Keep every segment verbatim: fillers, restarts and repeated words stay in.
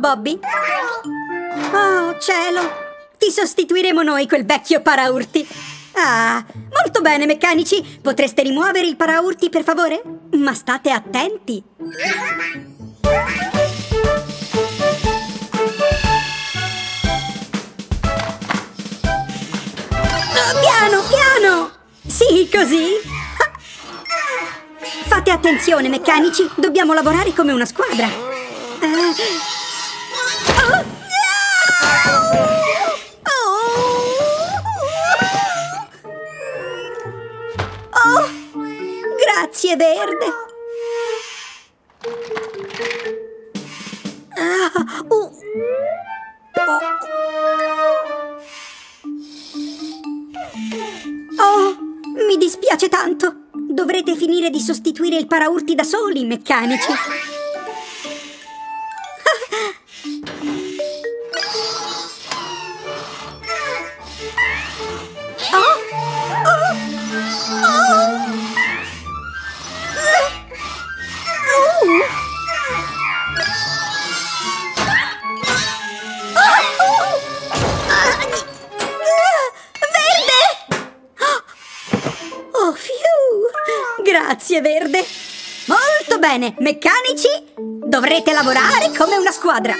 Bobby. Oh, cielo! Ti sostituiremo noi quel vecchio paraurti. Ah, molto bene, meccanici. Potreste rimuovere il paraurti, per favore? Ma state attenti. Oh, piano, piano! Sì, così. Fate attenzione, meccanici. Dobbiamo lavorare come una squadra. Uh. Oh. Oh, grazie, Verde. Ah, uh. Oh, mi dispiace tanto. Dovrete finire di sostituire il paraurti da soli, meccanici. Grazie, Verde. Molto bene, meccanici, dovrete lavorare come una squadra.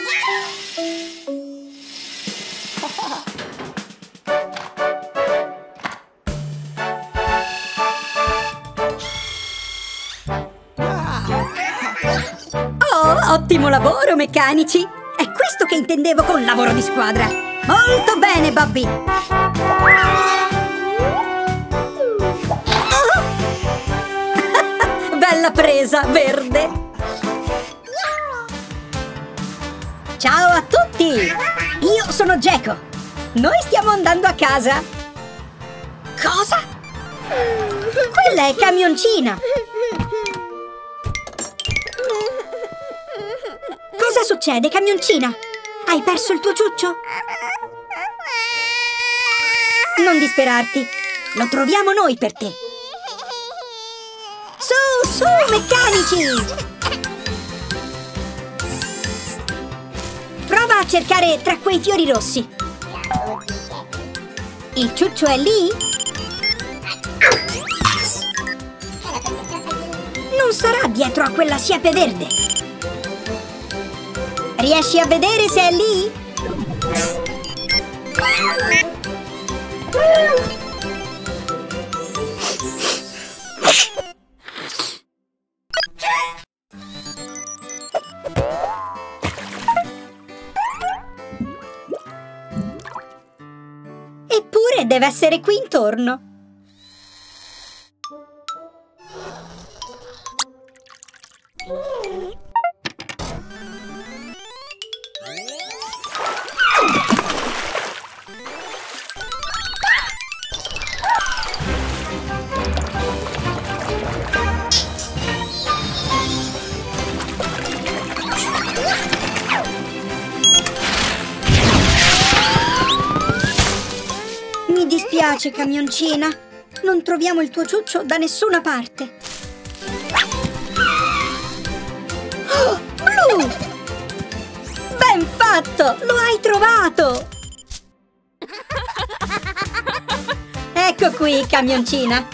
Oh, ottimo lavoro, meccanici. È questo che intendevo con lavoro di squadra. Molto bene, Bobby. Bella presa, Verde! Ciao a tutti! Io sono Geco. Noi stiamo andando a casa. Cosa? Quella è Camioncina. Cosa succede, Camioncina? Hai perso il tuo ciuccio? Non disperarti. Lo troviamo noi per te. Su, su, meccanici! Prova a cercare tra quei fiori rossi. Il ciuccio è lì? Non sarà dietro a quella siepe verde. Riesci a vedere se è lì? Eppure deve essere qui intorno. Mi dispiace, Camioncina. Non troviamo il tuo ciuccio da nessuna parte. Oh, Blu! Ben fatto! Lo hai trovato! Ecco qui, Camioncina.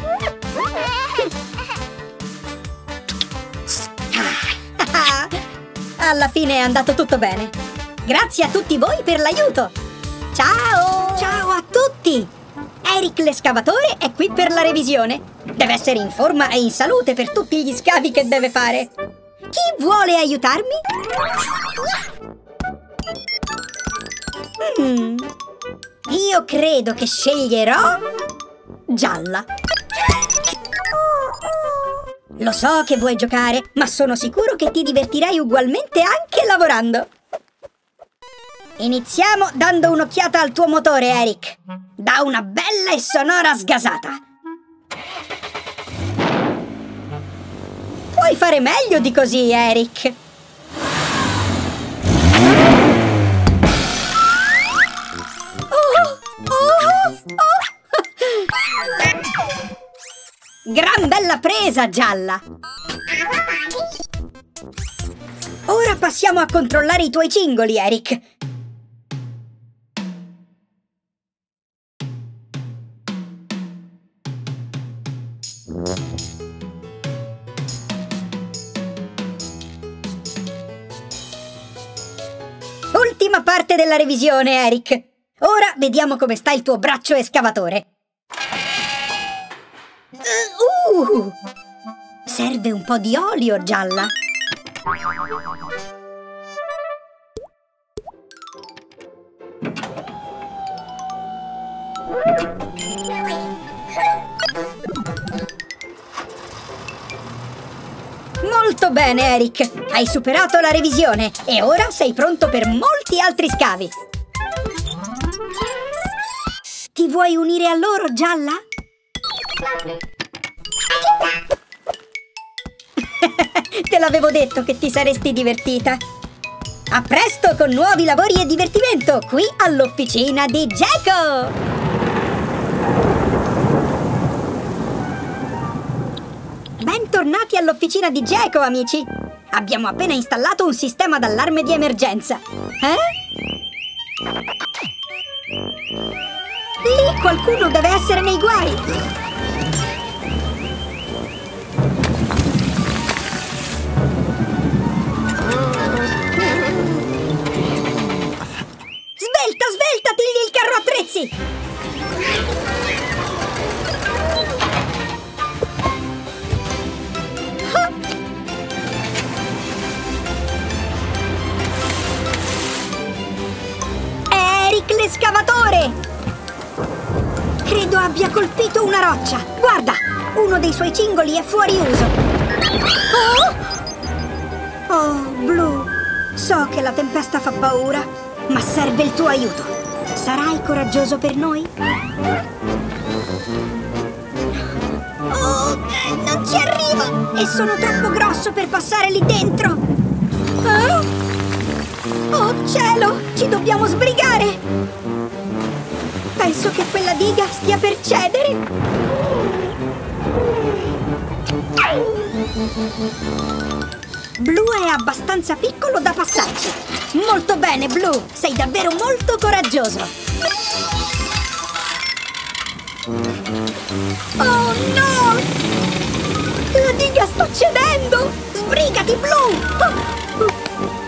Alla fine è andato tutto bene. Grazie a tutti voi per l'aiuto. Ciao! Ciao a tutti! Eric l'escavatore è qui per la revisione. Deve essere in forma e in salute per tutti gli scavi che deve fare. Chi vuole aiutarmi? Mm. Io credo che sceglierò Gialla. Lo so che vuoi giocare, ma sono sicuro che ti divertirai ugualmente anche lavorando. Iniziamo dando un'occhiata al tuo motore, Eric. Da una bella e sonora sgasata. Puoi fare meglio di così, Eric. Oh, oh, oh. Gran bella presa, Gialla. Ora passiamo a controllare i tuoi cingoli, Eric. Ultima parte della revisione, Eric. Ora vediamo come sta il tuo braccio escavatore. Uh, serve un po' di olio, Gialla. Molto bene, Eric. Hai superato la revisione e ora sei pronto per molti altri scavi. Ti vuoi unire a loro, Gialla? Te l'avevo detto che ti saresti divertita. A presto con nuovi lavori e divertimento qui all'officina di Geco! Bentornati all'officina di Geco, amici! Abbiamo appena installato un sistema d'allarme di emergenza. Eh? Lì qualcuno deve essere nei guai! Svelta, svelta, tigli il carro attrezzi! Eric l'escavatore! Credo abbia colpito una roccia. Guarda, uno dei suoi cingoli è fuori uso. Oh! Oh, Blue, so che la tempesta fa paura, ma serve il tuo aiuto. Sarai coraggioso per noi? Oh, non ci arrivo! E sono troppo grosso per passare lì dentro! Oh! Oh cielo! Ci dobbiamo sbrigare! Penso che quella diga stia per cedere! Blue è abbastanza piccolo da passarci! Molto bene, Blue! Sei davvero molto coraggioso! Oh no! La diga sta cedendo! Sbrigati, Blue! Oh.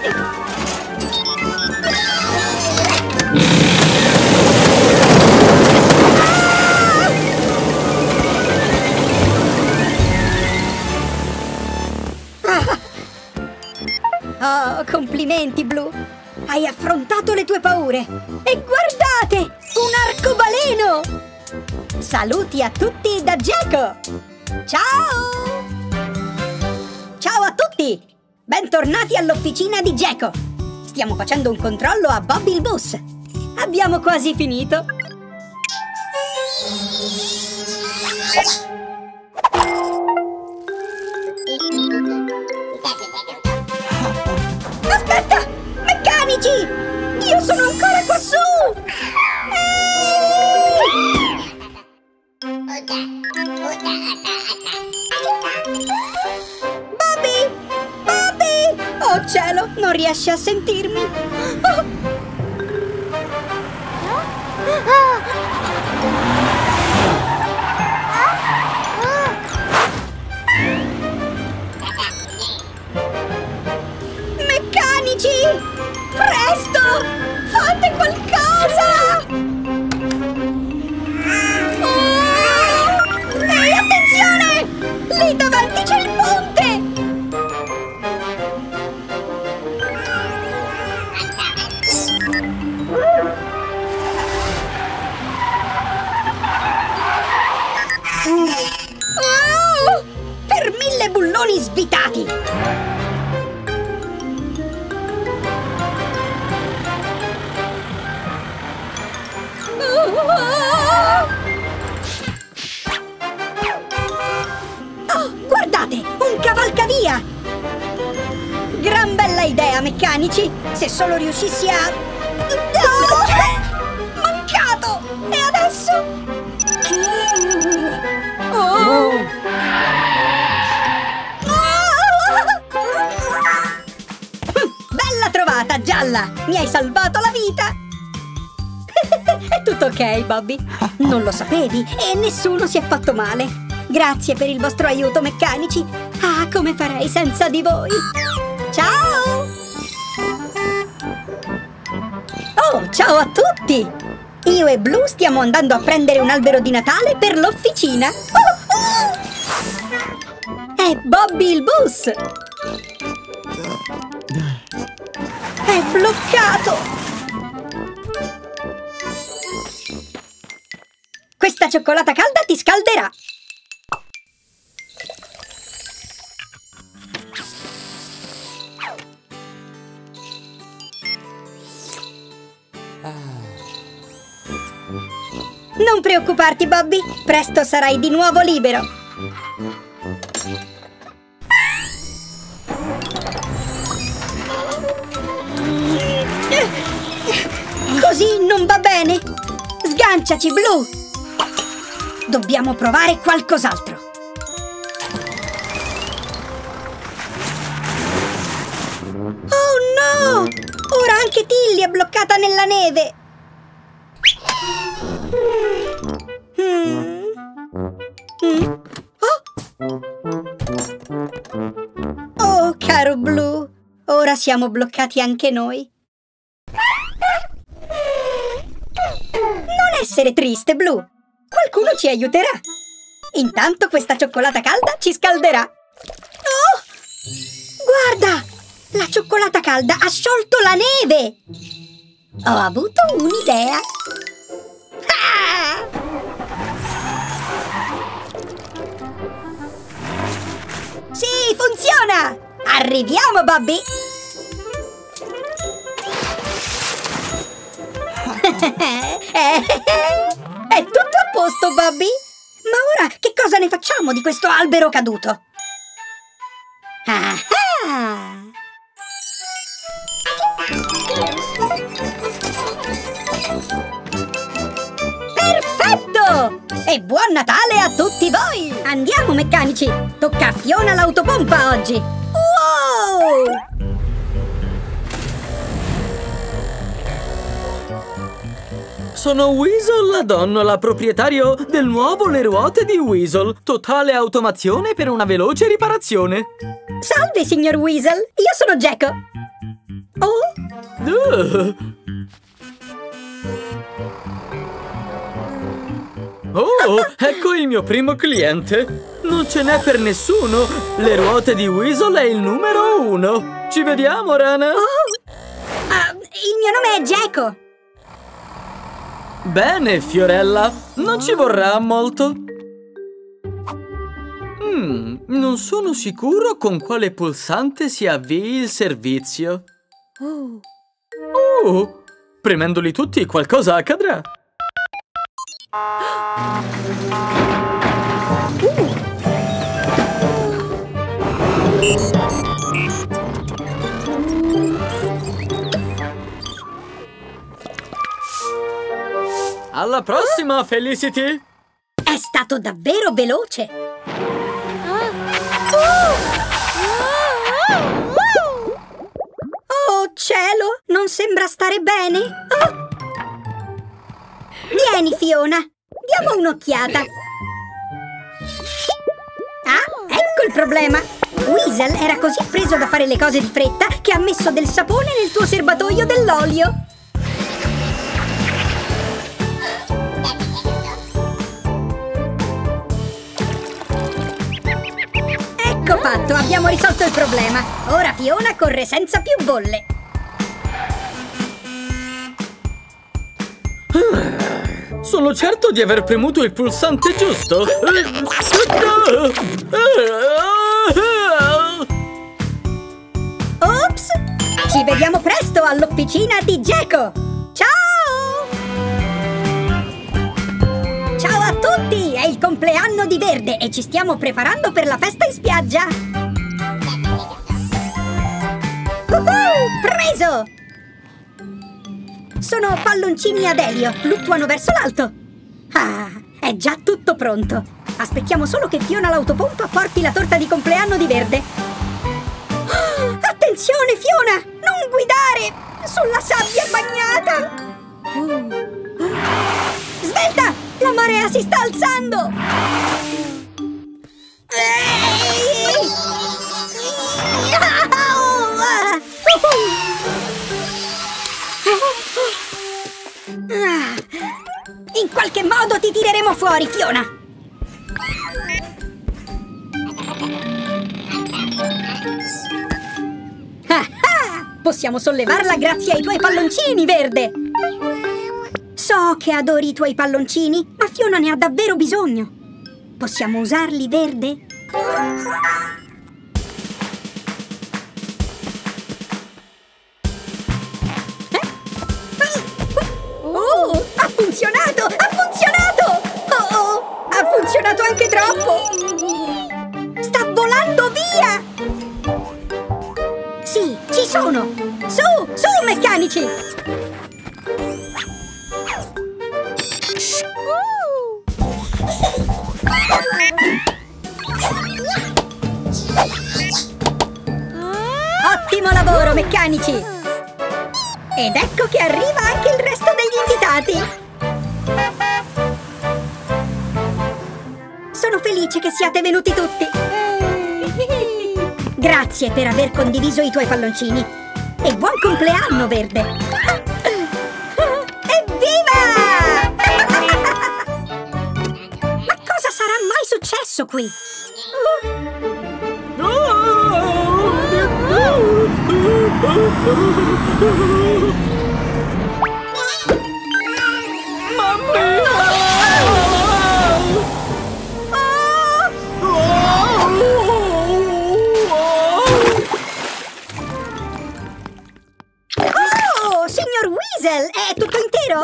Oh, complimenti, Blue! Hai affrontato le tue paure! E guardate! Un arcobaleno! Saluti a tutti da Geco! Ciao! Ciao a tutti! Bentornati all'officina di Geco! Stiamo facendo un controllo a Bobby il bus! Abbiamo quasi finito! Aspetta! Meccanici! Io sono ancora quassù! Bobby! Bobby! Oh cielo, non riesci a sentirmi? Oh. Meccanici! Presto! Fate qualcosa! Oh! Ehi, attenzione! Lì davanti c'è il ponte! Oh! Per mille bulloni svitati! Oh, guardate! Un cavalcavia! Gran bella idea, meccanici! Se solo riuscissi a... Oh! Mancato! E adesso? Oh! Mi hai salvato la vita! È tutto ok, Bobby. Non lo sapevi e nessuno si è fatto male. Grazie per il vostro aiuto, meccanici. Ah, come farei senza di voi? Ciao! Oh, ciao a tutti! Io e Blue stiamo andando a prendere un albero di Natale per l'officina. Oh, oh! È Bobby il bus! È bloccato! Questa cioccolata calda ti scalderà! Non preoccuparti, Bobby! Presto sarai di nuovo libero! Così non va bene! Sganciaci, Blue! Dobbiamo provare qualcos'altro! Oh no! Ora anche Tilly è bloccata nella neve! Mm. Mm. Oh. Oh, caro Blue, ora siamo bloccati anche noi. Non essere triste, Blue. Qualcuno ci aiuterà. Intanto questa cioccolata calda ci scalderà. Oh! Guarda! La cioccolata calda ha sciolto la neve! Ho avuto un'idea! Ah! Sì, funziona! Arriviamo, Bobby! È tutto a posto, Bobby! Ma ora che cosa ne facciamo di questo albero caduto? Ah ah! Perfetto! E buon Natale a tutti voi! Andiamo, meccanici! Tocca a Fiona l'autopompa oggi! Wow! Sono Weasel la donnola, proprietario del nuovo Le Ruote di Weasel. Totale automazione per una veloce riparazione. Salve, signor Weasel! Io sono Gecko! Oh! Uh. Oh, ecco il mio primo cliente! Non ce n'è per nessuno! Le Ruote di Weasel è il numero uno! Ci vediamo, rana! Oh. Uh, il mio nome è Gecko! Bene, Fiorella, non ci vorrà molto. Mm, non sono sicuro con quale pulsante si avvii il servizio. Oh. Uh, premendoli tutti qualcosa accadrà. Uh. Alla prossima, Felicity! È stato davvero veloce! Oh cielo! Non sembra stare bene! Oh. Vieni, Fiona! Diamo un'occhiata! Ah, ecco il problema! Weasel era così preso da fare le cose di fretta che ha messo del sapone nel tuo serbatoio dell'olio! Ecco fatto, abbiamo risolto il problema. Ora Fiona corre senza più bolle. Sono certo di aver premuto il pulsante giusto. Ops! Ci vediamo presto all'officina di Gecko. Ciao! Ciao a tutti! È il compleanno di Verde e ci stiamo preparando per la festa in spiaggia! Uh-huh! Preso! Sono palloncini ad elio, fluttuano verso l'alto! Ah, è già tutto pronto! Aspettiamo solo che Fiona l'autopompa porti la torta di compleanno di Verde! Oh, attenzione, Fiona! Non guidare! sulla sabbia bagnata! Svelta! La marea si sta alzando! In qualche modo ti tireremo fuori, Fiona! Ah ah! Possiamo sollevarla grazie ai tuoi palloncini, Verde! So che adori i tuoi palloncini, ma Fiona ne ha davvero bisogno. Possiamo usarli, Verde? Oh, ha funzionato! Ha funzionato! Oh, oh, ha funzionato anche troppo! Sta volando via! Sì, ci sono! Su, su, meccanici! Ottimo lavoro, meccanici! Ed ecco che arriva anche il resto degli invitati! Sono felice che siate venuti tutti! Grazie per aver condiviso i tuoi palloncini! E buon compleanno, Verde! Evviva! Ma cosa sarà mai successo qui? Oh, signor Weasel, è tutto intero?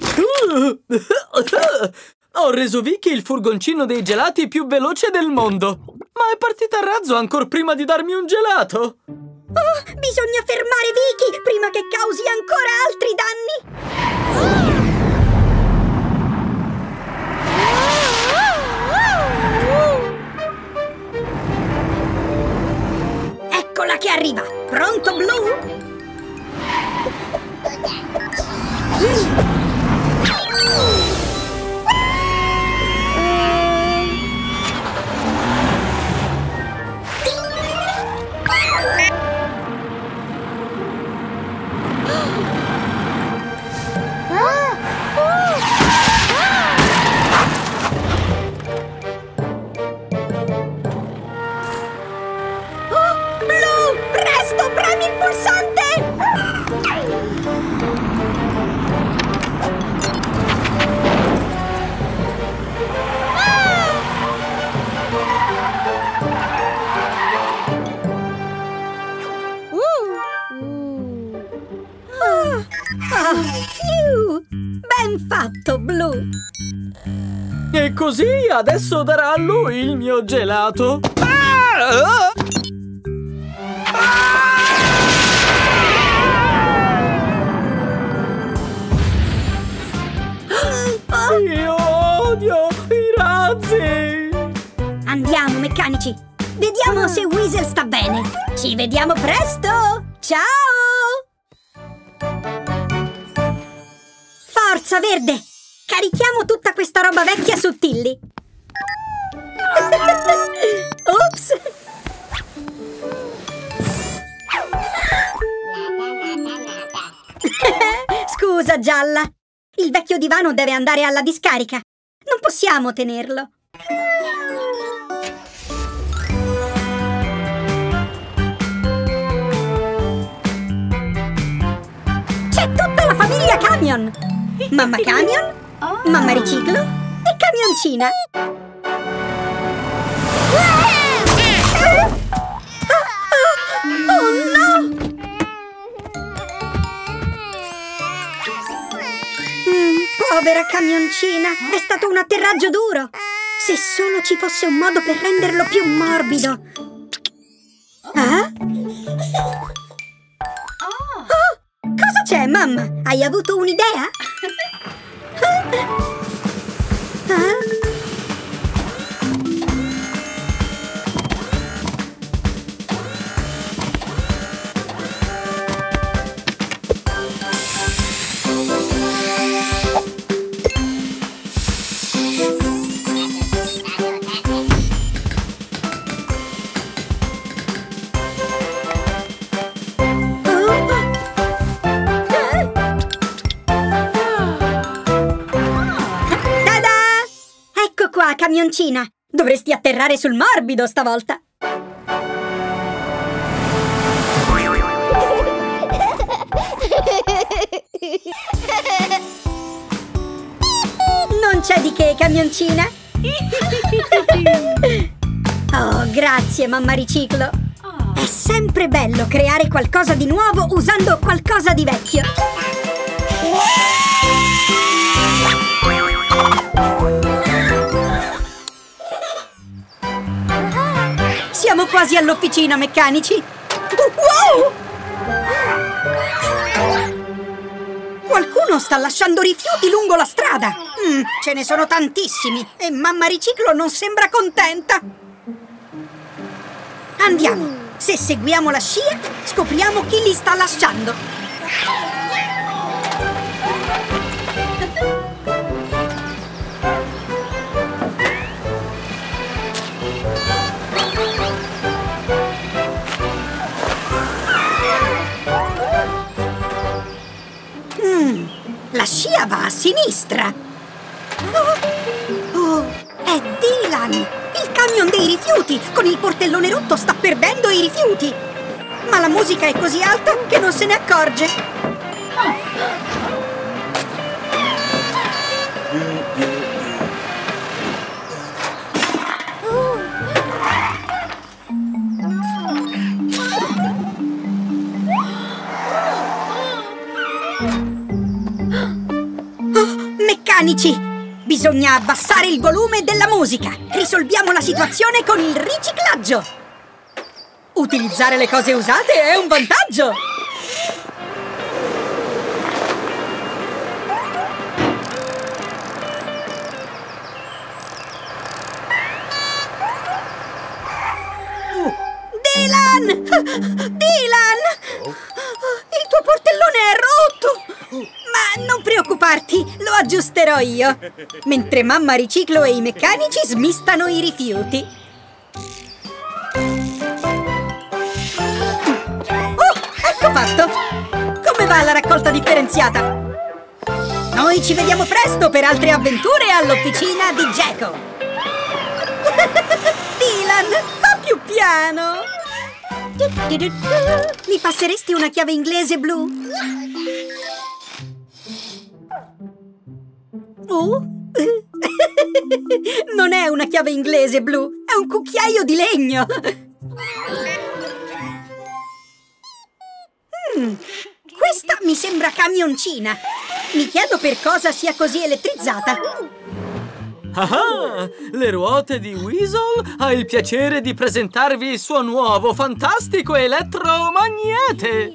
Ho reso Vicky il furgoncino dei gelati più veloce del mondo. Ma è partita a razzo ancora prima di darmi un gelato. Oh, bisogna fermare Vicky prima che causi ancora altri danni! Eccola che arriva! Pronto, Blue? Premi il pulsante! Ah, ah, fiu! Ben fatto, Blue! E così adesso darà a lui il mio gelato. Ah! Io odio i razzi! Andiamo, meccanici! Vediamo se Weasel sta bene! Ci vediamo presto! Ciao! Forza, Verde! Carichiamo tutta questa roba vecchia su Tilly! Ops! Scusa, Gialla! Il vecchio divano deve andare alla discarica! Non possiamo tenerlo! C'è tutta la famiglia Camion! Mamma Camion, Mamma Riciclo e Camioncina! Oh no! Mm, povera Camioncina, è stato un atterraggio duro! Se solo ci fosse un modo per renderlo più morbido! Ah? Oh, cosa c'è, mamma? Hai avuto un'idea? Ah? Brava, camioncina! Dovresti atterrare sul morbido stavolta! Non c'è di che, camioncina! Oh, grazie, mamma Riciclo! È sempre bello creare qualcosa di nuovo usando qualcosa di vecchio! Siamo quasi all'officina, meccanici! Wow! Qualcuno sta lasciando rifiuti lungo la strada! Mm, ce ne sono tantissimi e mamma Riciclo non sembra contenta! Andiamo! Se seguiamo la scia, scopriamo chi li sta lasciando! Mm, la scia va a sinistra! Oh, oh, è Dylan! Il camion dei rifiuti! Con il portellone rotto sta perdendo i rifiuti! Ma la musica è così alta che non se ne accorge! Meccanici! Bisogna abbassare il volume della musica! Risolviamo la situazione con il riciclaggio! Utilizzare le cose usate è un vantaggio! Dylan! Dylan! Il tuo portellone è rotto! Ma non preoccuparti, lo aggiusterò io! Mentre mamma Riciclo e i meccanici smistano i rifiuti! Oh, ecco fatto! Come va la raccolta differenziata? Noi ci vediamo presto per altre avventure all'officina di Geco! Dylan, fa più piano! Mi passeresti una chiave inglese blu? Oh? Non è una chiave inglese blu, è un cucchiaio di legno! Mm, questa mi sembra camioncina! Mi chiedo per cosa sia così elettrizzata! Ah, le ruote di Weasel ha il piacere di presentarvi il suo nuovo fantastico elettromagnete!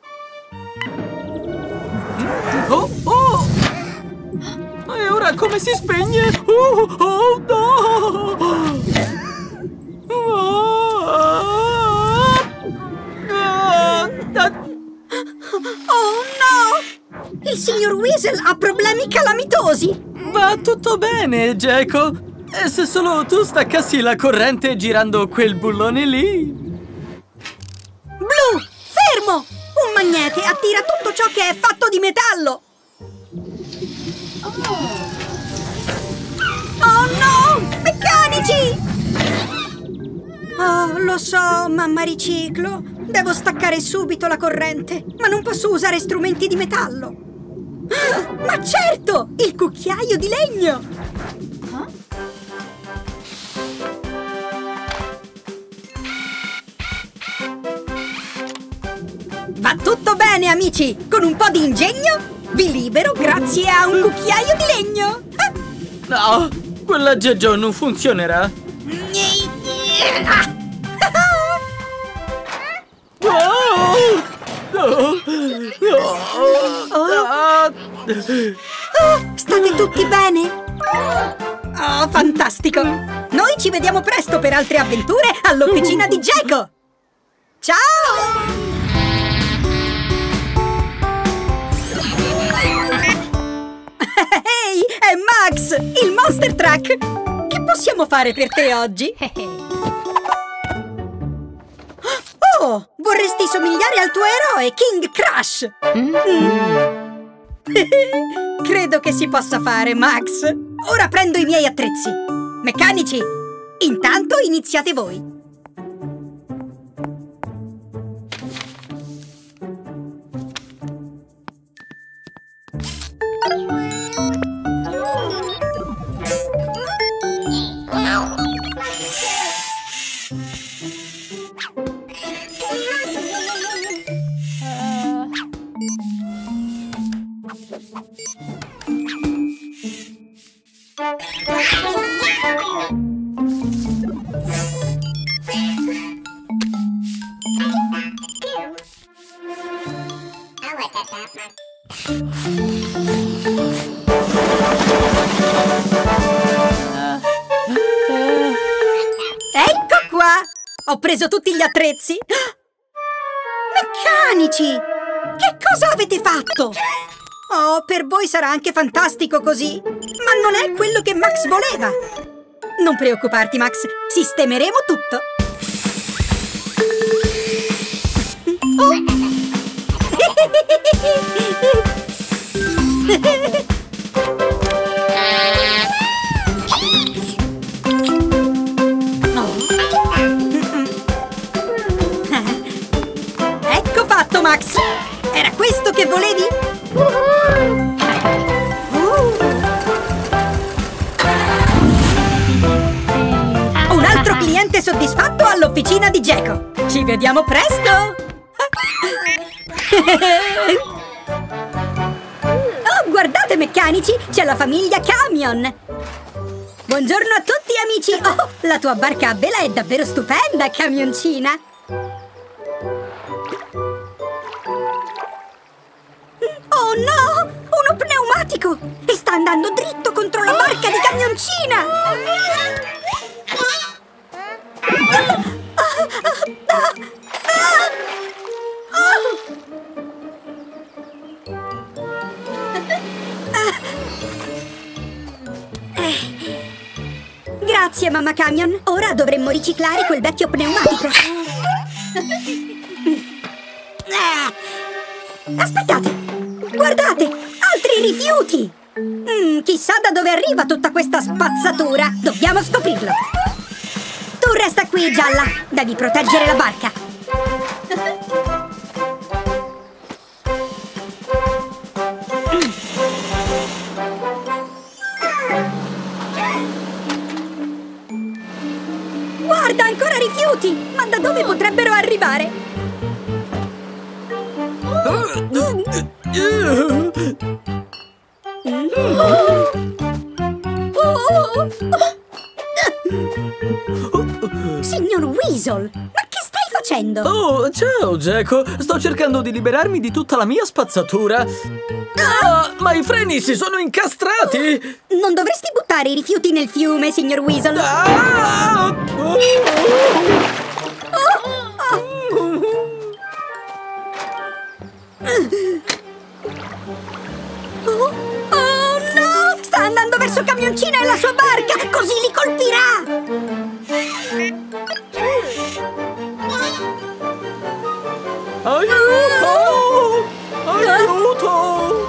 Oh, oh! E ora come si spegne? Oh, oh no! Oh no! Il signor Weasel ha problemi calamitosi! Va tutto bene, Geco. E se solo tu staccassi la corrente girando quel bullone lì? Blu, fermo! Un magnete attira tutto ciò che è fatto di metallo! Oh no! Meccanici! Oh, lo so, mamma Riciclo. Devo staccare subito la corrente, ma non posso usare strumenti di metallo. Ma certo! Il cucchiaio di legno! Va tutto bene, amici! Con un po' di ingegno vi libero grazie a un cucchiaio di legno! No, quell'aggeggio non funzionerà! Oh! Oh! Oh! Oh, state tutti bene? Oh, fantastico! Noi ci vediamo presto per altre avventure all'officina di Geco! Ciao! Ehi, è Max, il Monster Truck! Che possiamo fare per te oggi? Oh, vorresti somigliare al tuo eroe, King Crash! Mm. Credo che si possa fare, Max. Ora prendo i miei attrezzi. Meccanici, intanto iniziate voi. Ecco qua! Ho preso tutti gli attrezzi! Meccanici! Che cosa avete fatto? Oh, per voi sarà anche fantastico così! Ma non è quello che Max voleva! Non preoccuparti, Max! Sistemeremo tutto! Oh. Ecco fatto, Max! Era questo che volevi? Uh. Un altro cliente soddisfatto all'officina di Geco! Ci vediamo presto! Oh, guardate, meccanici! C'è la famiglia Camion! Buongiorno a tutti, amici! Oh, la tua barca a vela è davvero stupenda, camioncina! Oh no! Uno pneumatico! E sta andando dritto contro la barca di camioncina! Grazie, mamma Camion. Ora dovremmo riciclare quel vecchio pneumatico. Aspettate! Guardate! Altri rifiuti! Mm, chissà da dove arriva tutta questa spazzatura. Dobbiamo scoprirlo. Tu resta qui, Gialla. Devi proteggere la barca. Guarda, ancora rifiuti! Ma da dove potrebbero arrivare? Signor Weasel, ma che stai facendo? Oh, ciao, Geco! Sto cercando di liberarmi di tutta la mia spazzatura. Ah, ma i freni si sono incastrati! Non dovresti buttare i rifiuti nel fiume, signor Weasel. Ah! Oh! Oh, oh. Oh, oh no! Sta andando verso Camioncina e la sua barca! Così li colpirà! Aiuto! Aiuto!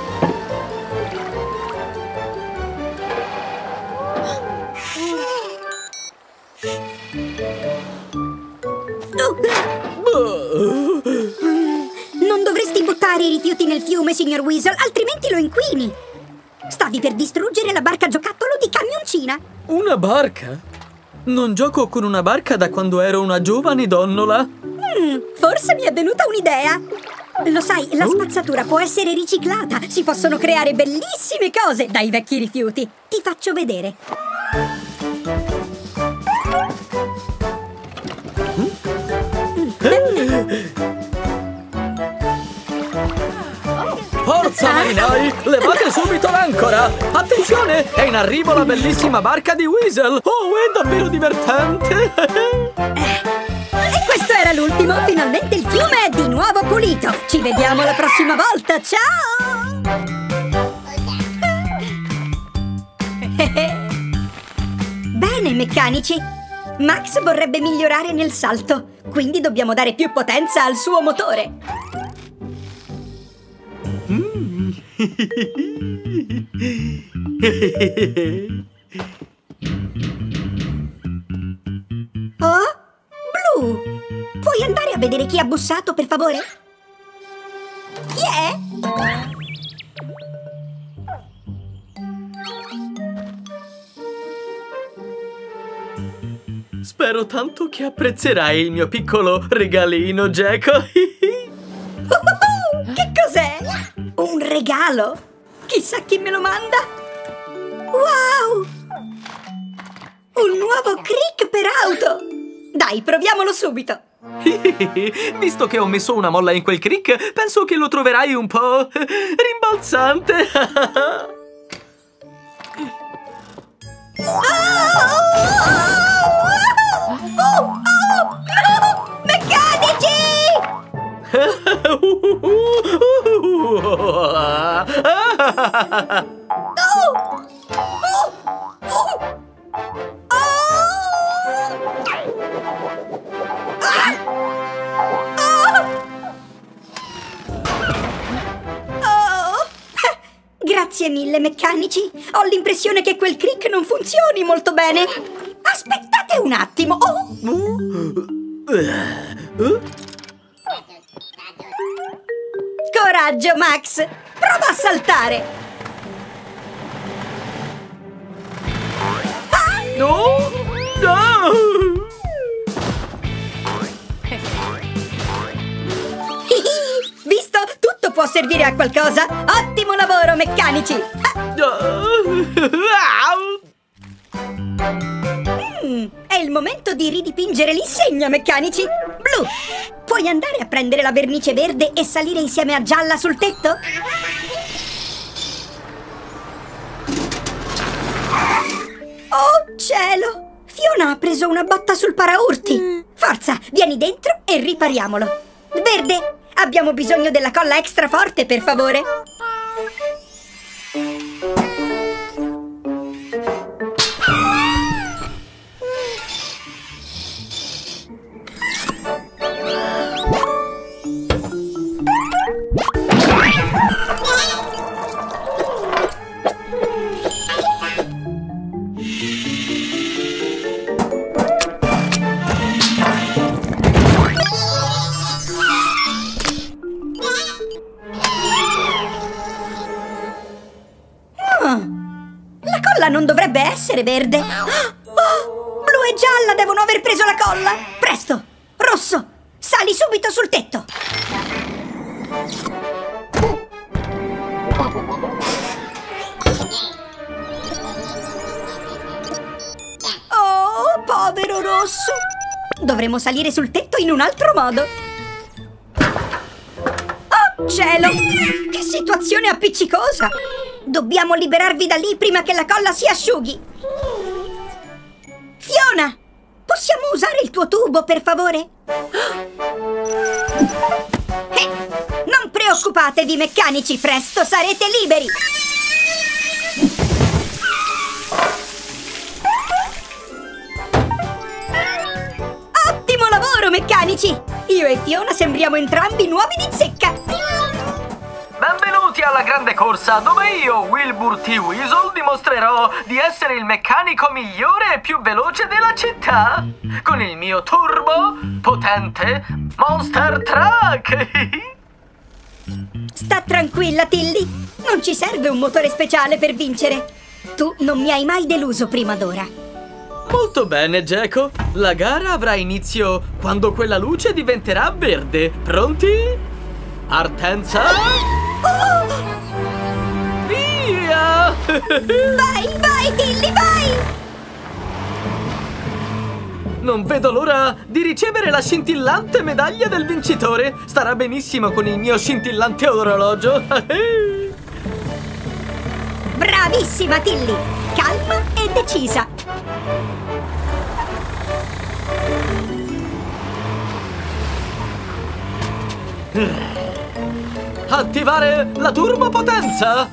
Non dovresti buttare i rifiuti nel fiume, signor Weasel, altrimenti lo inquini. Stavi per distruggere la barca giocattolo di Camioncina. Una barca? Non gioco con una barca da quando ero una giovane donnola. Mm, forse mi è venuta un'idea. Lo sai, la spazzatura può essere riciclata. Si possono creare bellissime cose dai vecchi rifiuti. Ti faccio vedere. Forza, marinai! Levate subito l'ancora! Attenzione! È in arrivo la bellissima barca di Weasel! Oh, è davvero divertente! E questo era l'ultimo! Finalmente il fiume è di nuovo pulito! Ci vediamo la prossima volta! Ciao! Bene, meccanici! Max vorrebbe migliorare nel salto, quindi dobbiamo dare più potenza al suo motore! Mm. vedere chi ha bussato, per favore? Chi è? Spero tanto che apprezzerai il mio piccolo regalino, Geco. Che cos'è? Un regalo? Chissà chi me lo manda? Wow! Un nuovo crick per auto! Dai, proviamolo subito! Visto che ho messo una molla in quel crick, penso che lo troverai un po' rimbalzante. Oh, oh, oh, no! Meccanici! Grazie mille, meccanici. Ho l'impressione che quel crick non funzioni molto bene. Aspettate un attimo. Oh. Coraggio, Max. Prova a saltare. Ah! No! No! Visto? Tutto può servire a qualcosa. Ottimo lavoro, meccanici. Mm, è il momento di ridipingere l'insegna, meccanici. Blu, puoi andare a prendere la vernice verde e salire insieme a Gialla sul tetto? Oh cielo! Fiona ha preso una botta sul paraurti. Forza, vieni dentro e ripariamolo. Verde, abbiamo bisogno della colla extra forte, per favore. Non dovrebbe essere verde. Oh, blu e gialla devono aver preso la colla. Presto, rosso, sali subito sul tetto. Oh, povero rosso. Dovremo salire sul tetto in un altro modo. Oh, cielo! Che situazione appiccicosa! Dobbiamo liberarvi da lì prima che la colla si asciughi. Fiona, possiamo usare il tuo tubo, per favore? Eh, non preoccupatevi, meccanici, presto sarete liberi. Ottimo lavoro, meccanici! Io e Fiona sembriamo entrambi nuovi di zecca. Benvenuti alla grande corsa, dove io, Wilbur T. Weasel, dimostrerò di essere il meccanico migliore e più veloce della città, con il mio turbo potente Monster Truck. Sta tranquilla, Tilly. Non ci serve un motore speciale per vincere. Tu non mi hai mai deluso prima d'ora. Molto bene, Geco. La gara avrà inizio quando quella luce diventerà verde. Pronti? Partenza! Oh! Via! Vai, vai, Tilly, vai! Non vedo l'ora di ricevere la scintillante medaglia del vincitore. Starà benissimo con il mio scintillante orologio. Bravissima, Tilly! Calma e decisa. Attivare la turbopotenza!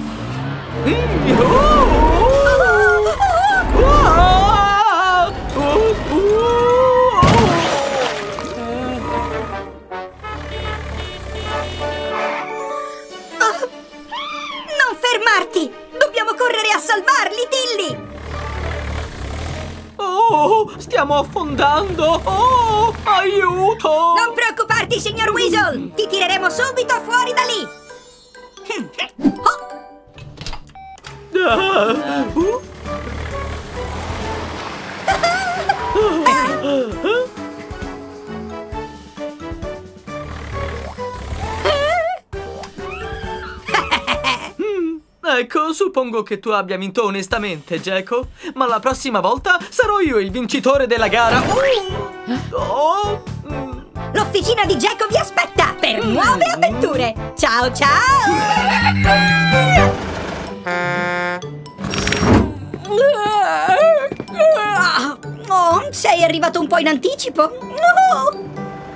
Non fermarti! Dobbiamo correre a salvarli, Tilly! Oh, stiamo Stiamo affondando! Oh, aiuto! Non preoccuparti, signor Weasel! Ti tireremo subito fuori da lì! Oh. Ah, uh. Ecco, suppongo che tu abbia vinto onestamente, Geco. Ma la prossima volta sarò io il vincitore della gara. Oh. L'officina di Geco vi aspetta per nuove avventure. Ciao ciao! Oh, sei arrivato un po' in anticipo. No!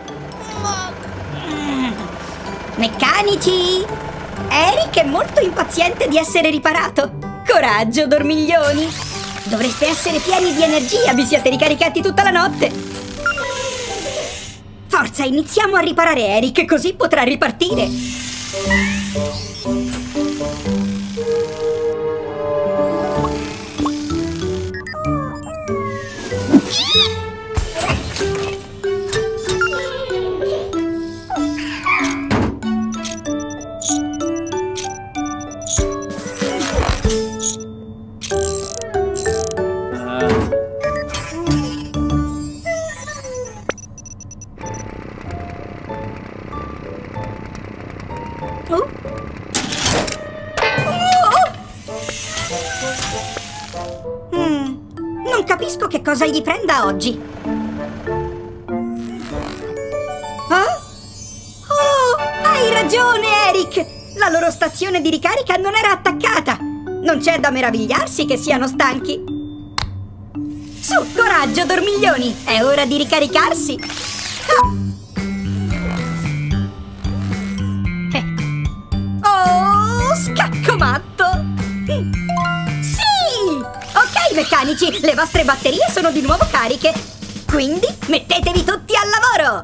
Meccanici! Eric è molto impaziente di essere riparato. Coraggio, dormiglioni! Dovreste essere pieni di energia, vi siete ricaricati tutta la notte. Forza, iniziamo a riparare Eric, così potrà ripartire. Oh. Oh. Mm, non capisco che cosa gli prenda oggi. Oh? Oh, hai ragione, Eric! La loro stazione di ricarica non era attaccata. Non c'è da meravigliarsi che siano stanchi. Su, coraggio, dormiglioni! È ora di ricaricarsi. Ah. Scacco matto! Sì! Ok, meccanici, le vostre batterie sono di nuovo cariche. Quindi mettetevi tutti al lavoro!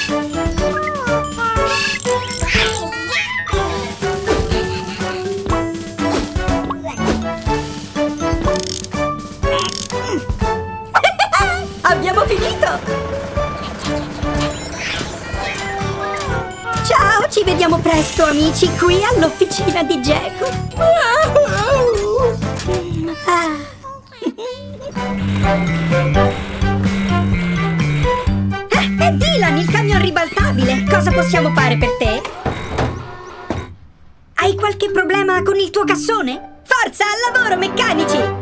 Abbiamo finito! Ciao, ci vediamo presto, amici, qui all'officina di Geco. Ah. Eh, è Dylan, il camion ribaltabile. Cosa possiamo fare per te? Hai qualche problema con il tuo cassone? Forza, al lavoro, meccanici!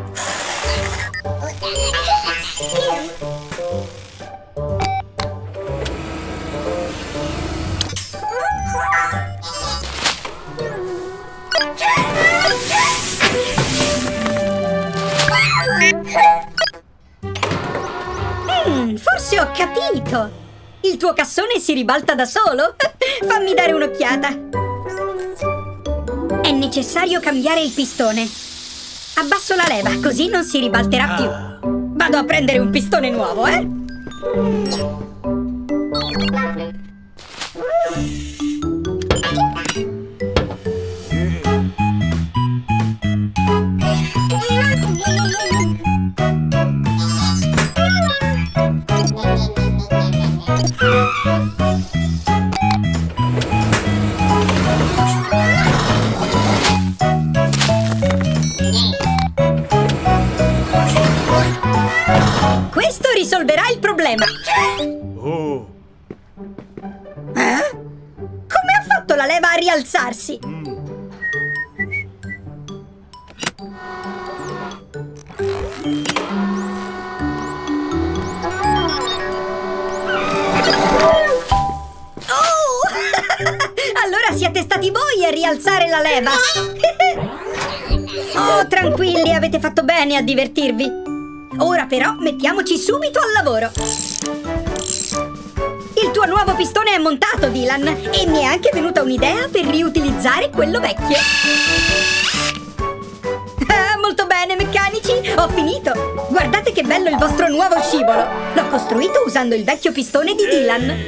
Mm, forse ho capito. Il tuo cassone si ribalta da solo? Fammi dare un'occhiata. È necessario cambiare il pistone. Abbasso la leva, così non si ribalterà più. Vado a prendere un pistone nuovo, eh? Questo risolverà il problema. Oh. Eh? Come ha fatto la leva a rialzarsi? Mm. Oh! Allora siete stati voi a rialzare la leva. Oh, tranquilli, avete fatto bene a divertirvi. Ora però mettiamoci subito al lavoro. Il tuo nuovo pistone è montato, Dylan, e mi è anche venuta un'idea per riutilizzare quello vecchio. Ah, molto bene, meccanici, ho finito. Guardate che bello il vostro nuovo scivolo. L'ho costruito usando il vecchio pistone di Dylan.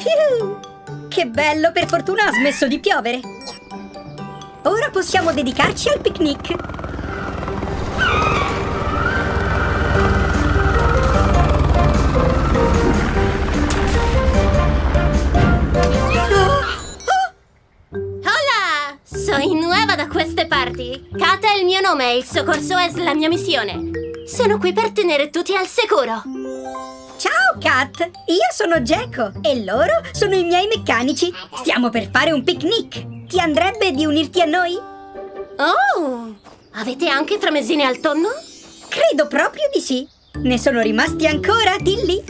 Piu! Che bello, per fortuna ha smesso di piovere. Ora possiamo dedicarci al picnic. Hola! Sono nuova da queste parti. Kat è il mio nome e il soccorso è la mia missione. Sono qui per tenere tutti al sicuro. Ciao, Kat! Io sono Gecko e loro sono i miei meccanici. Stiamo per fare un picnic. Ti andrebbe di unirti a noi? Oh! Avete anche tramezzine al tonno? Credo proprio di sì. Ne sono rimasti ancora, Tilly?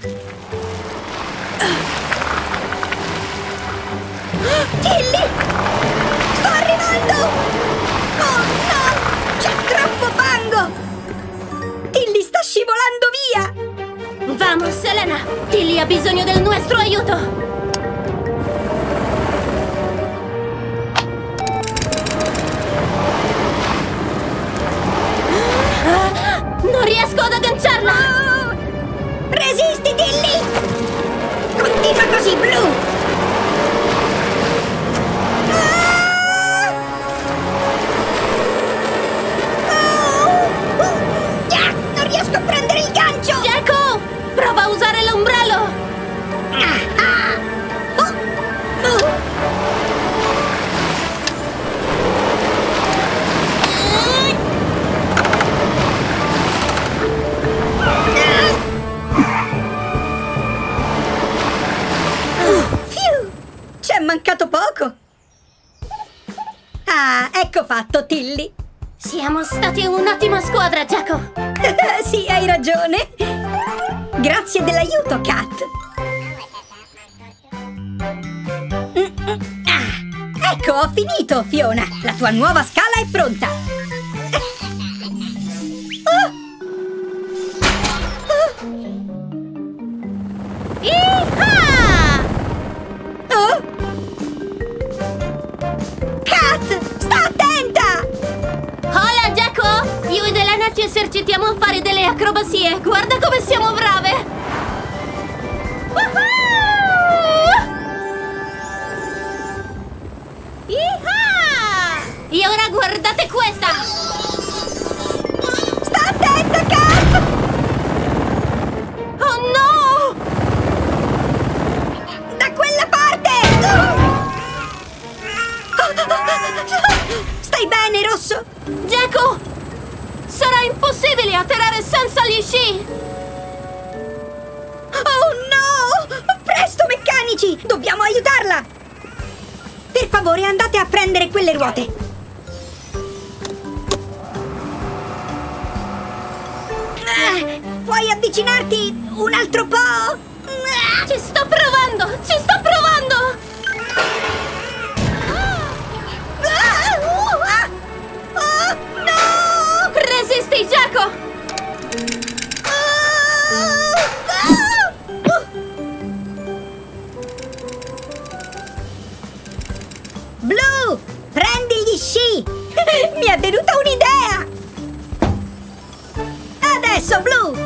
Tilly! Sto arrivando! Oh no! C'è troppo fango! Tilly sta scivolando via! Vamos, Selena! Tilly ha bisogno del nostro aiuto! Non riesco ad agganciarla! Oh! Resisti, Tilly! Continua così, Blu! Ah! Oh! Uh! Ah! Non riesco a prendere il gancio! Gecko! Prova a usare l'ombrello! Ah! Ah! Oh! Oh! C'è mancato poco! Ah, ecco fatto, Tilly! Siamo stati un'ottima squadra, Gecko! Sì, hai ragione! Grazie dell'aiuto, Kat! Ah, ecco, ho finito, Fiona! La tua nuova scala è pronta! Oh! Iha! Oh! Kat, sta attenta! Hola, Gecko! Io ed Elena ci esercitiamo a fare delle acrobazie. Guarda come siamo brave! Woohoo! Iha! E ora guardate questa! Sta attenta, Kat! Oh no! Da quella parte! Stai bene, Rosso? Gecko! Sarà impossibile atterrare senza gli sci! Oh no! Presto, meccanici! Dobbiamo aiutarla! Per favore, andate a prendere quelle ruote! Ah, puoi avvicinarti un altro po'? Ah! Ci sto provando! Ci sto provando! Ah! Uh! Ah! Oh no! Resisti, Gecko! Ah! Ah! Uh! Blu! Prendi gli sci! Mi è venuta un'idea! Adesso, Blu!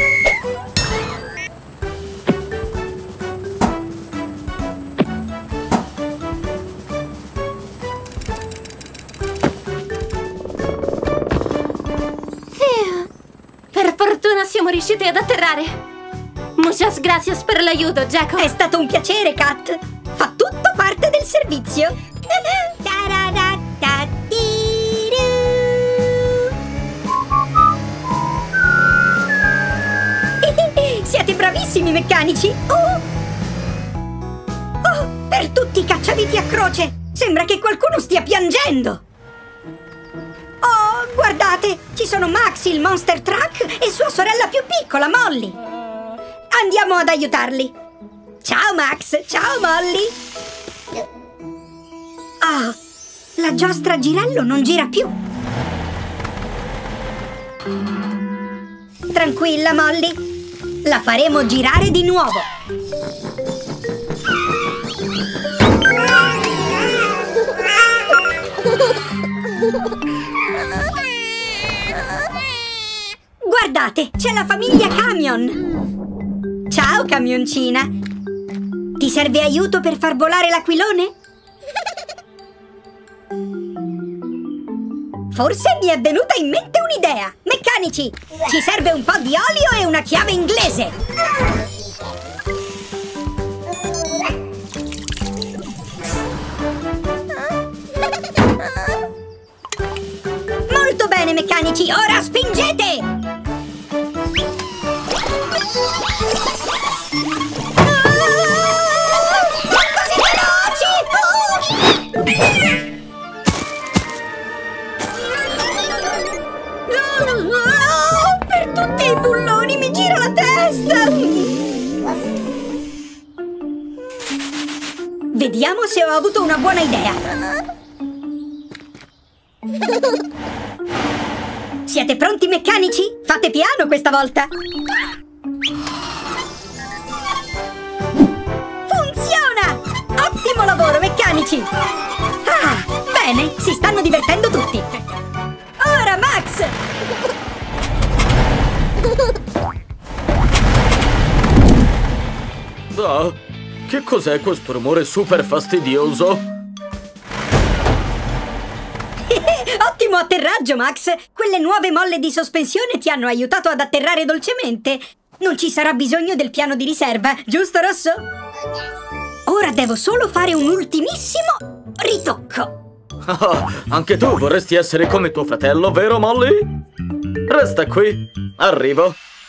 Per fortuna siamo riusciti ad atterrare! Muchas gracias per l'aiuto, Gecko! È stato un piacere, Kat! Fa tutto parte del servizio! Siete bravissimi, meccanici! Oh! Oh, per tutti i cacciaviti a croce! Sembra che qualcuno stia piangendo! Oh, guardate! Ci sono Max, il Monster Truck, e sua sorella più piccola, Molly! Andiamo ad aiutarli! Ciao, Max! Ciao, Molly! Ah, la giostra a girello non gira più! Tranquilla, Molly! La faremo girare di nuovo! Guardate, c'è la famiglia Camion! Ciao, camioncina! Ti serve aiuto per far volare l'aquilone? Forse mi è venuta in mente un'idea! Meccanici, ci serve un po' di olio e una chiave inglese! Molto bene, meccanici! Ora spingete! Così veloci! Oh, per tutti i bulloni mi gira la testa! Vediamo se ho avuto una buona idea. Siete pronti, meccanici? Fate piano questa volta! Funziona! Ottimo lavoro, meccanici! Ah, bene, si stanno divertendo tutti! Ora, Max! Ah, che cos'è questo rumore super fastidioso? Ottimo atterraggio, Max! Quelle nuove molle di sospensione ti hanno aiutato ad atterrare dolcemente. Non ci sarà bisogno del piano di riserva, giusto, Rosso? Ora devo solo fare un ultimissimo ritocco. Ah, anche tu vorresti essere come tuo fratello, vero, Molly? Resta qui, arrivo.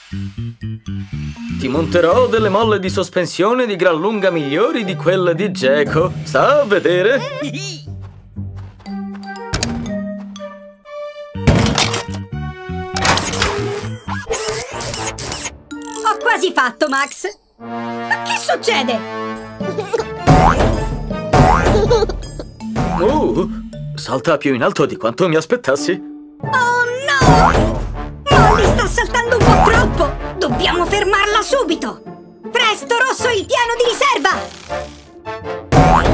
Ti monterò delle molle di sospensione di gran lunga migliori di quelle di Geco. Sta a vedere. Ho quasi fatto, Max! Ma che succede? Uh, salta più in alto di quanto mi aspettassi. Oh no! Molly sta saltando un po' troppo! Dobbiamo fermarla subito! Presto, Rosso, il piano di riserva!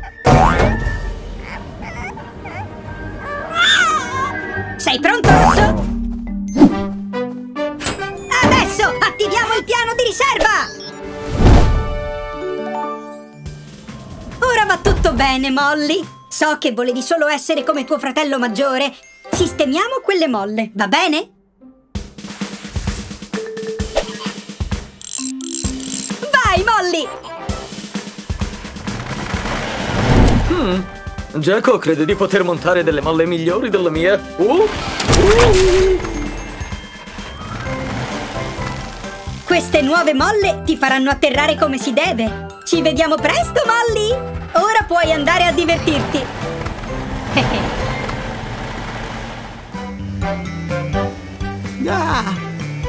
Sei pronto, Rosso? Adesso attiviamo il piano di riserva! Ora va tutto bene, Molly. So che volevi solo essere come tuo fratello maggiore. Sistemiamo quelle molle, va bene? Vai, Molly! Hmm, Geco crede di poter montare delle molle migliori della mia. Uh, uh. Queste nuove molle ti faranno atterrare come si deve. Ci vediamo presto, Molly! Ora puoi andare a divertirti. Ah.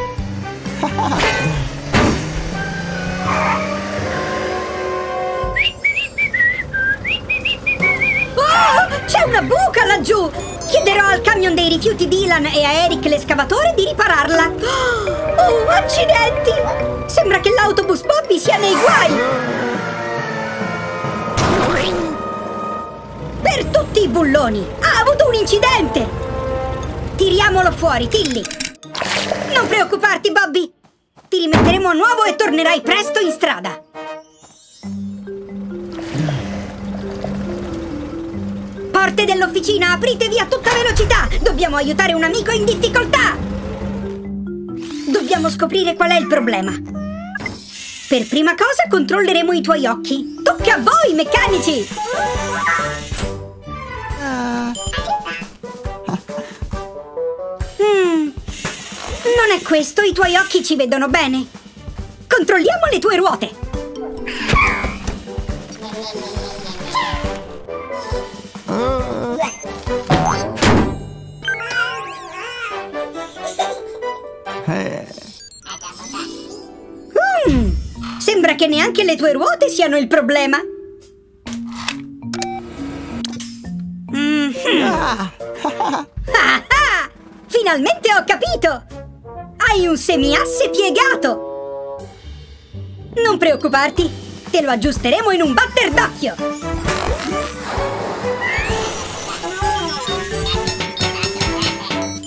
Oh, c'è una buca laggiù! Chiederò al camion dei rifiuti Dylan e a Eric l'escavatore di ripararla. Oh, accidenti! Sembra che l'autobus Bobby sia nei guai! Per tutti i bulloni! Ha avuto un incidente! Tiriamolo fuori, Tilly! Non preoccuparti, Bobby! Ti rimetteremo a nuovo e tornerai presto in strada! Porte dell'officina, apritevi a tutta velocità! Dobbiamo aiutare un amico in difficoltà! Dobbiamo scoprire qual è il problema. Per prima cosa controlleremo i tuoi occhi. Tocca a voi, meccanici! Mm, non è questo, i tuoi occhi ci vedono bene. Controlliamo le tue ruote. Mm, sembra che neanche le tue ruote siano il problema. Mm-hmm. Ah, ah, finalmente ho capito! Hai un semiasse piegato! Non preoccuparti, te lo aggiusteremo in un batter d'occhio!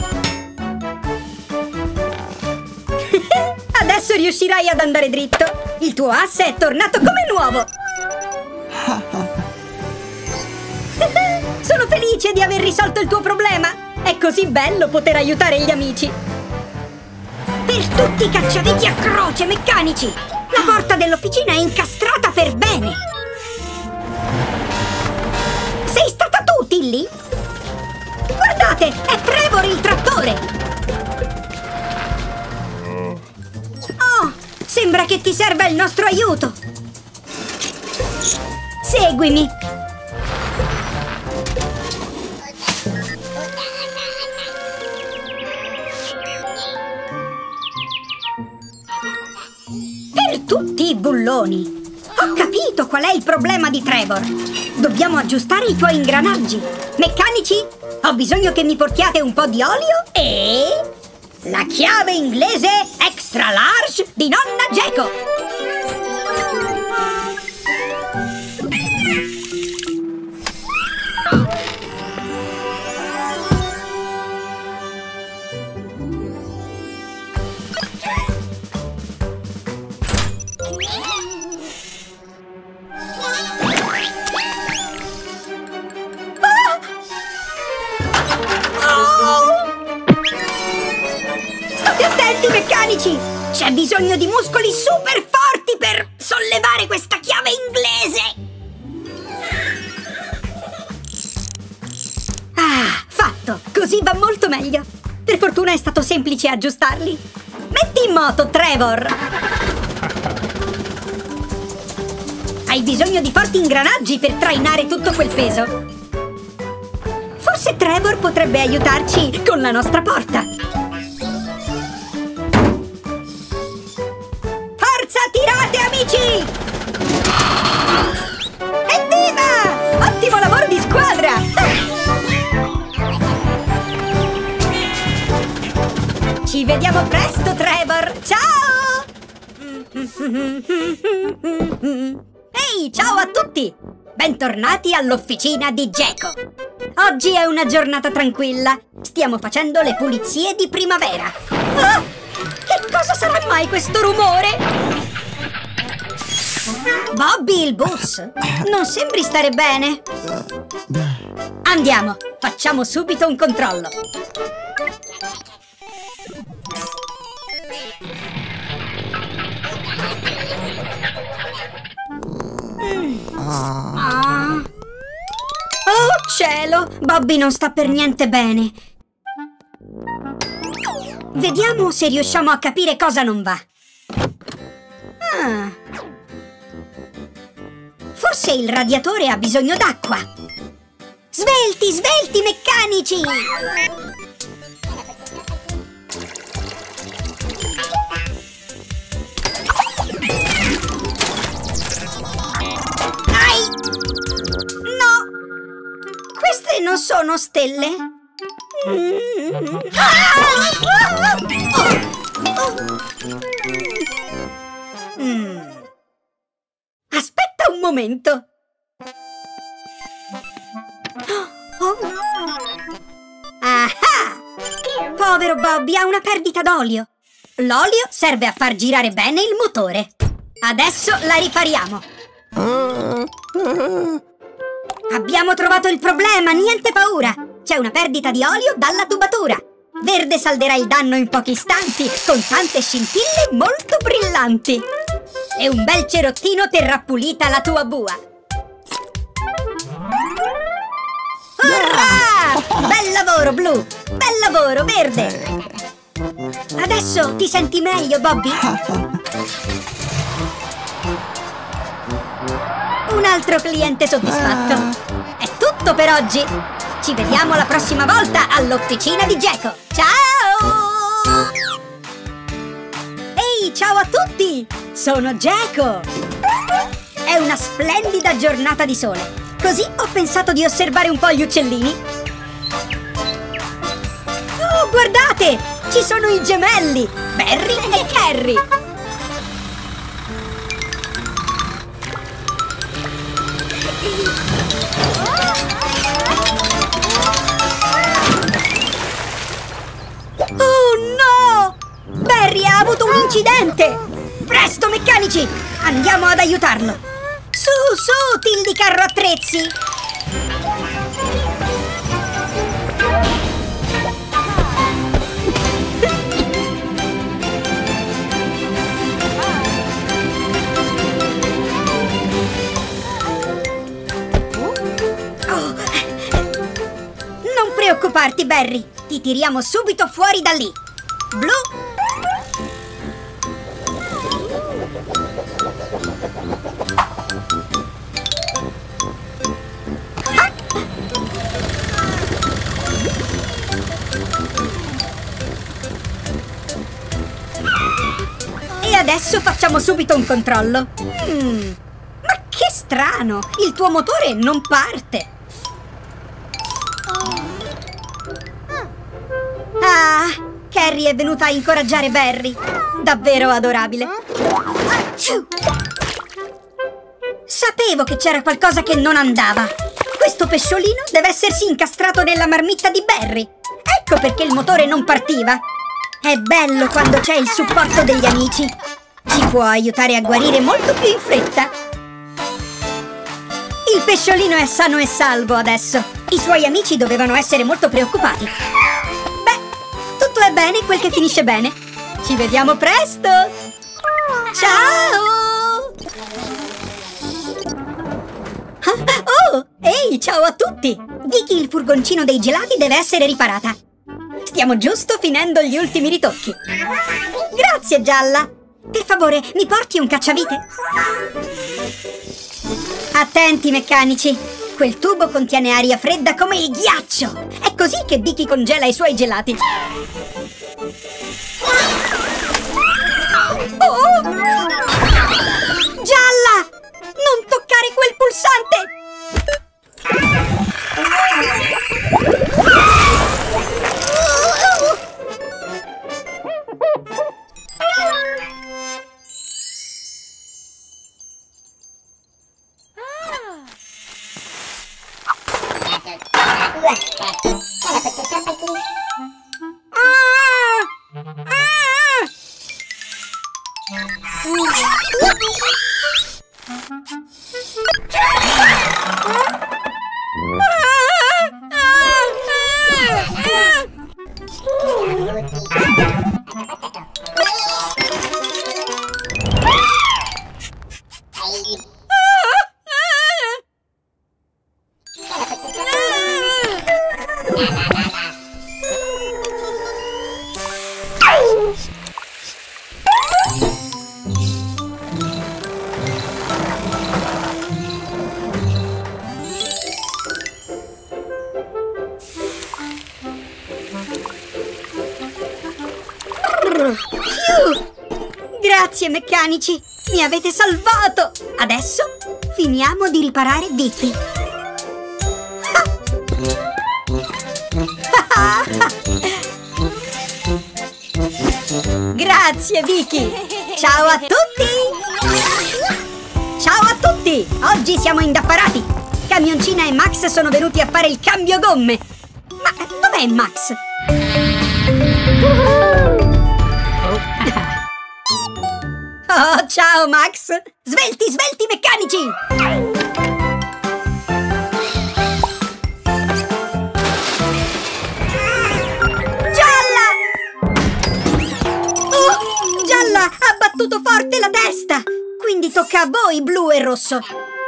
Adesso riuscirai ad andare dritto! Il tuo asse è tornato come nuovo! Sono felice di aver risolto il tuo problema! È così bello poter aiutare gli amici! Per tutti i cacciaviti a croce meccanici! La porta dell'officina è incastrata per bene! Sei stata tu, Tilly? Guardate, è Trevor il trattore! Oh, sembra che ti serva il nostro aiuto! Seguimi! Per tutti i bulloni! Ho capito qual è il problema di Trevor! Dobbiamo aggiustare i tuoi ingranaggi! Meccanici, ho bisogno che mi portiate un po' di olio e... la chiave inglese extra large di nonna Geco! Meccanici! C'è bisogno di muscoli super forti per sollevare questa chiave inglese! Ah, fatto! Così va molto meglio! Per fortuna è stato semplice aggiustarli! Metti in moto, Trevor! Hai bisogno di forti ingranaggi per trainare tutto quel peso! Forse Trevor potrebbe aiutarci con la nostra porta! Tirate, amici! Evviva! Ottimo lavoro di squadra! Ci vediamo presto, Trevor! Ciao! Ehi, ciao a tutti! Bentornati all'officina di Geco! Oggi è una giornata tranquilla. Stiamo facendo le pulizie di primavera. Ah! Che cosa sarà mai questo rumore? Bobby, il bus! Non sembri stare bene! Andiamo! Facciamo subito un controllo! Mm. Ah. Oh cielo! Bobby non sta per niente bene! Vediamo se riusciamo a capire cosa non va! Ah. Forse il radiatore ha bisogno d'acqua! Svelti, svelti, meccanici! Ai! No! Queste non sono stelle? Mm. Ah! Oh! Oh! Mm. Aspetta un momento! Oh. Ah! Povero Bobby, ha una perdita d'olio! L'olio serve a far girare bene il motore! Adesso la ripariamo! Abbiamo trovato il problema, niente paura! C'è una perdita di olio dalla tubatura! Verde salderà il danno in pochi istanti, con tante scintille molto brillanti! E un bel cerottino terrà pulita la tua bua! Urrà! Bel lavoro, blu! Bel lavoro, verde! Adesso ti senti meglio, Bobby? Un altro cliente soddisfatto! È tutto per oggi! Ci vediamo la prossima volta all'officina di Geco! Ciao! Ehi, ciao a tutti! Sono Geco! È una splendida giornata di sole! Così ho pensato di osservare un po' gli uccellini! Oh, guardate! Ci sono i gemelli! Barry e Carrie! Oh no! Barry ha avuto un incidente! Presto, meccanici! Andiamo ad aiutarlo! Su, su, Tildy carro attrezzi! Oh. Non preoccuparti, Barry! Ti tiriamo subito fuori da lì! Blu! Ah. E adesso facciamo subito un controllo. Mm, ma che strano! Il tuo motore non parte! Ah, Carrie è venuta a incoraggiare Barry. Davvero adorabile. Acciù! Sapevo che c'era qualcosa che non andava. Questo pesciolino deve essersi incastrato nella marmitta di Barry. Ecco perché il motore non partiva. È bello quando c'è il supporto degli amici. Ci può aiutare a guarire molto più in fretta. Il pesciolino è sano e salvo adesso. I suoi amici dovevano essere molto preoccupati. Tutto è bene quel che finisce bene. Ci vediamo presto! Ciao! Oh, ehi, ciao a tutti! Vicky, il furgoncino dei gelati deve essere riparata. Stiamo giusto finendo gli ultimi ritocchi. Grazie, Gialla! Per favore, mi porti un cacciavite? Attenti, meccanici! Quel tubo contiene aria fredda come il ghiaccio! È così che Vicky congela i suoi gelati! Oh! Gialla! Non toccare quel pulsante! Grazie, meccanici! Mi avete salvato! Adesso finiamo di riparare Vicky. Grazie, Vicky! Ciao a tutti! Ciao a tutti! Oggi siamo indaffarati! Camioncina e Max sono venuti a fare il cambio gomme! Ma dov'è Max? Oh, ciao Max! Svelti, svelti meccanici! Gialla! Oh, Gialla ha battuto forte la testa! Quindi tocca a voi, blu e rosso!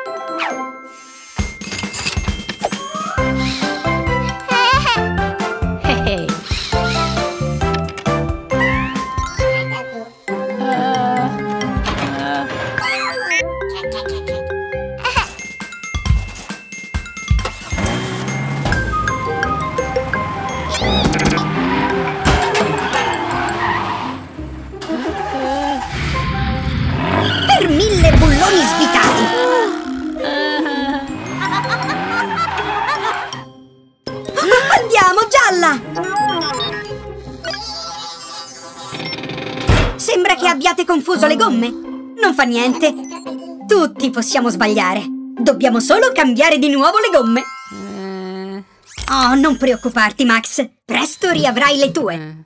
Per mille bulloni svitati! Andiamo, Gialla! Sembra che abbiate confuso le gomme. Non fa niente. Tutti possiamo sbagliare. Dobbiamo solo cambiare di nuovo le gomme. Oh, non preoccuparti, Max. Presto riavrai le tue.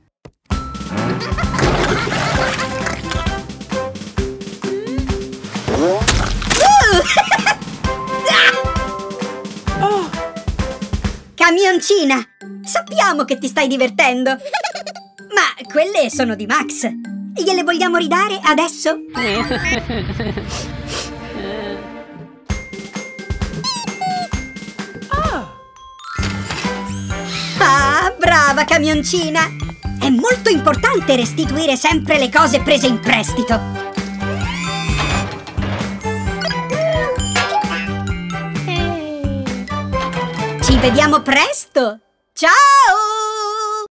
Camioncina! Sappiamo che ti stai divertendo! Ma quelle sono di Max! Gliele vogliamo ridare adesso? Ah, brava Camioncina! È molto importante restituire sempre le cose prese in prestito! Ci vediamo presto! Ciao!